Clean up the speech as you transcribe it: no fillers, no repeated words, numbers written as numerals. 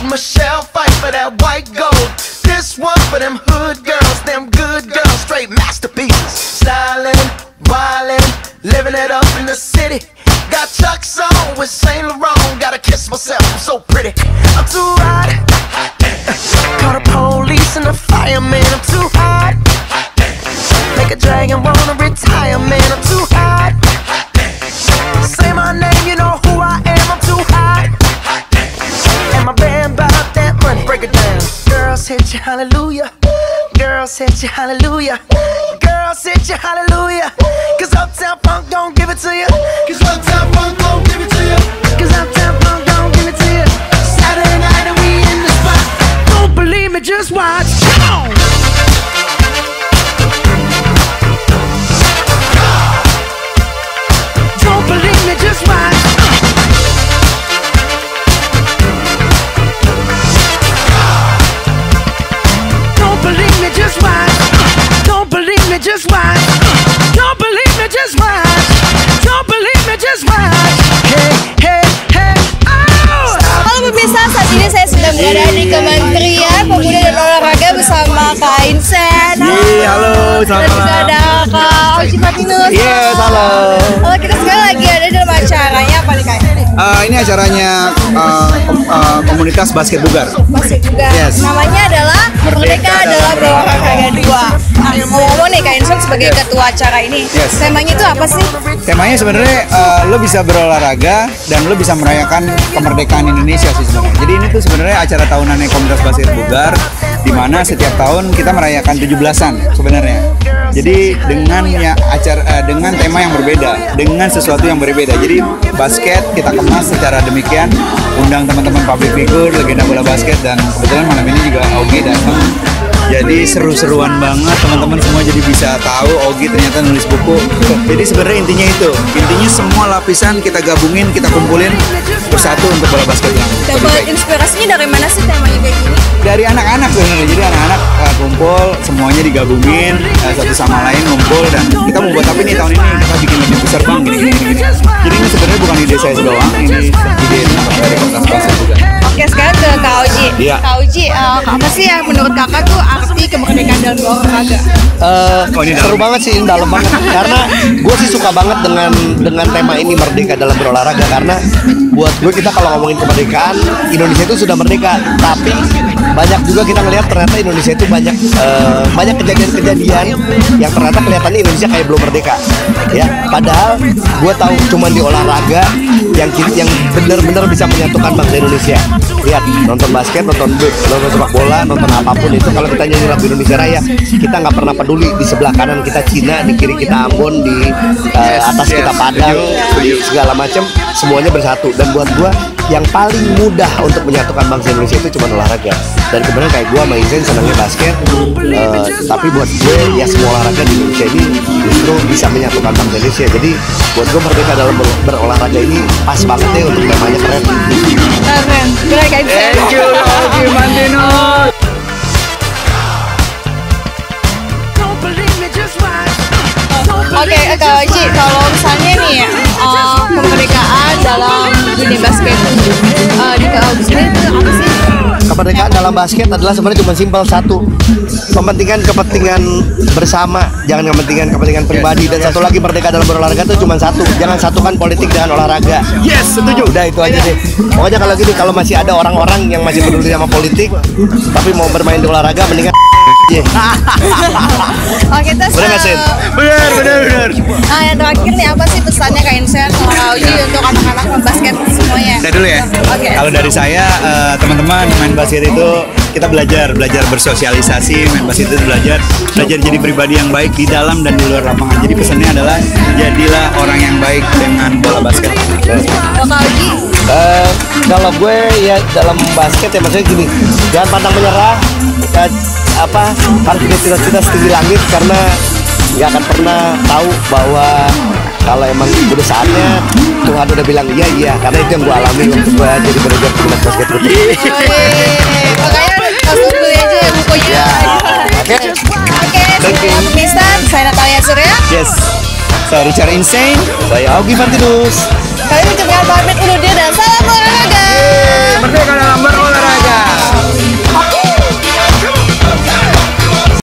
Michelle fight for that white gold. This one for them hood girls, them good girls, straight masterpieces. Stylin', wildin', living it up in the city. Got Chuck's on with Saint Laurent. Gotta kiss myself, I'm so pretty. I'm too hot. Call the police and the fireman. I'm too hot. Make a dragon wanna retire, man. I'm too hot. Say my name, you know who I am. I'm too hot. And my band bought that money. Break it down. Girls hit you, hallelujah. Girls hit you, hallelujah. Girls hit you, hallelujah. Cause Uptown Funk don't give it to you. Cause Uptown Funk don't give it to you. Cause Uptown Funk don't give it to you. Saturday night and we in the spot. Don't believe me, just watch. Come on. Don't believe me, just watch. Don't believe me, just watch. Don't believe me, just watch. Don't believe me, just watch. Don't believe me, just watch. Hey, hey, hey, oh! Halo pemirsa, saat ini saya sedang berada di Kementerian Pemuda dan Olahraga bersama Kak Insen. Halo, selamat Dan juga ada Kak Oji Martinus. Yes, halo. Halo, kita sekarang lagi ada dalam acaranya apa nih Kak? Ini acaranya komunitas basket bugar. Masih juga. Yes. Namanya adalah Merdeka dalam Berolahraga 2. Nah, ngomong-ngomong nih Kak Insen sebagai ketua acara ini, Yes. temanya itu apa sih? Temanya sebenarnya lo bisa berolahraga dan lo bisa merayakan kemerdekaan Indonesia sih sebenarnya. Jadi ini tuh sebenarnya acara tahunannya komunitas basket bugar, di mana setiap tahun kita merayakan 17-an sebenarnya. Jadi dengan tema yang berbeda, dengan sesuatu yang berbeda. Jadi basket kita kemas secara demikian, undang teman-teman public figure, legenda bola basket, dan kebetulan malam ini juga Ogi datang. Jadi seru-seruan banget, teman-teman semua jadi bisa tahu Ogi ternyata nulis buku. Jadi sebenarnya intinya semua lapisan kita gabungin, kita kumpulin bersatu untuk bola basket yang lebih Dapat baik. inspirasinya dari mana sih temanya kayak gini? Dari anak-anak sebenarnya, jadi anak-anak kumpul, semuanya digabungin, satu sama lain ngumpul, dan kita mau buat apa nih tahun ini, kita bikin lebih besar bang, gini. Jadi ini sebenarnya bukan ide saya doang, ini ide dari komunitas basket juga. Oke, sekarang ke Kak Oji. Iya. Kak Oji, apa sih yang menurut kakak tuh arti kemerdekaan dalam berolahraga? Seru banget sih, ini dalam banget. Karena gue sih suka banget dengan tema ini, merdeka dalam berolahraga. Karena buat gue, kita kalau ngomongin kemerdekaan, Indonesia itu sudah merdeka. Tapi banyak juga kita ngelihat ternyata Indonesia itu banyak kejadian-kejadian yang ternyata kelihatannya Indonesia kayak belum merdeka. Ya, padahal gue tahu cuman di olahraga yang benar-benar bisa menyatukan bangsa Indonesia. Lihat, nonton basket, nonton sepak bola, nonton apapun itu, kalau kita nyanyi lagu Indonesia Raya, kita nggak pernah peduli di sebelah kanan kita Cina, di kiri kita Ambon, di atas kita Padang, segala macam, semuanya bersatu. Dan buat gua yang paling mudah untuk menyatukan bangsa Indonesia itu cuma olahraga. Dan kemudian kayak gua sama Insen senangnya basket, tapi buat gue ya semua olahraga di Indonesia ini justru bisa menyatukan bangsa Indonesia. Jadi buat gua merdeka dalam berolahraga ini pas banget deh untuk temanya, keren. Keren, keren Kak Insen. Thank you, Ogi Martinus. Oke, Kak Oji, kalau misalnya nih kemerdekaan dalam dunia basket di Kak Oji sendiri itu apa sih? Kemerdekaan dalam basket adalah sebenarnya cuma simpel satu, kepentingan bersama, jangan kepentingan pribadi. Dan satu lagi, merdeka dalam berolahraga itu cuma satu, jangan satukan politik dengan olahraga. Yes, setuju. Udah itu aja deh. Pokoknya kalau gitu, kalau masih ada orang-orang yang masih peduli sama politik tapi mau bermain di olahraga, mendingan Oke, terus Bener nggak, Sen? Bener. Nah, yang terakhir nih, apa sih pesannya Kak Insen sama Kak Oji untuk anak-anak basket semuanya? Saya dulu ya. Oke. Kalau dari saya, teman-teman main basket itu kita belajar bersosialisasi, main basket itu belajar jadi pribadi yang baik di dalam dan di luar lapangan. Jadi pesannya adalah jadilah orang yang baik dengan bola basket. Kalau Kak Oji, kalau gue ya dalam basket ya maksudnya gini, jangan pantang menyerah, harus punya cita-cita setinggi langit, karena nggak akan pernah tahu bahwa kalau emang udah saatnya Tuhan udah bilang iya, karena itu yang gue alami waktu gue jadi manajer timnas basket putri. makanya langsung beli aja ya bukunya. Oke. Thank you. Pemirsa, saya Natalia Surya. Yes. Saya Richard Insane. Saya Ogi Martinus. Kami mengucapkan pamit